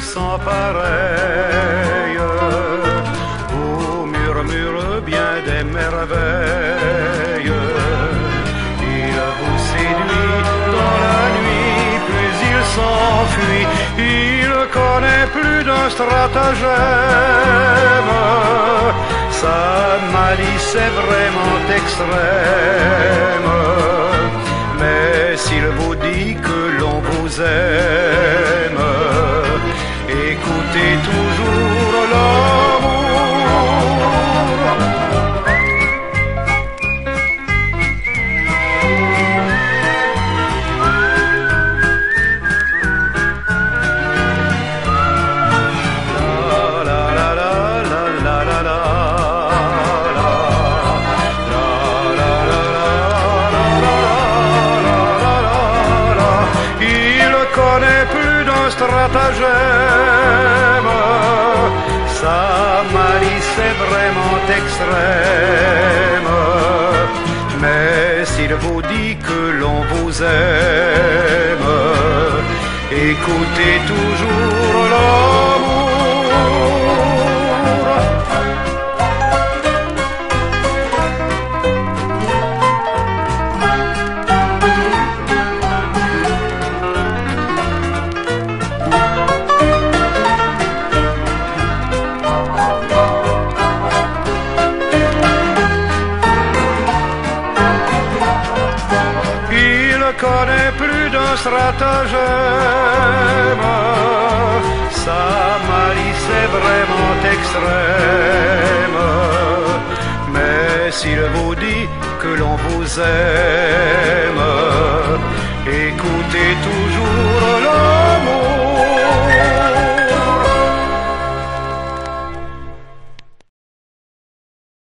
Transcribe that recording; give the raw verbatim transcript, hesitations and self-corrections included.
sans pareil, vous murmure bien des merveilles. Il vous séduit dans la nuit, puis il s'enfuit. Il connaît plus d'un stratagème. Sa malice est vraiment extrême. Mais s'il vous dit que l'on vous aime, écoutez toujours l'amour. Stratagème, sa malice est vraiment extrême. Mais s'il vous dit que l'on vous aime, écoutez toujours l'amour. Connaît plus d'un stratagème, sa malice est vraiment extrême. Mais s'il vous dit que l'on vous aime, écoutez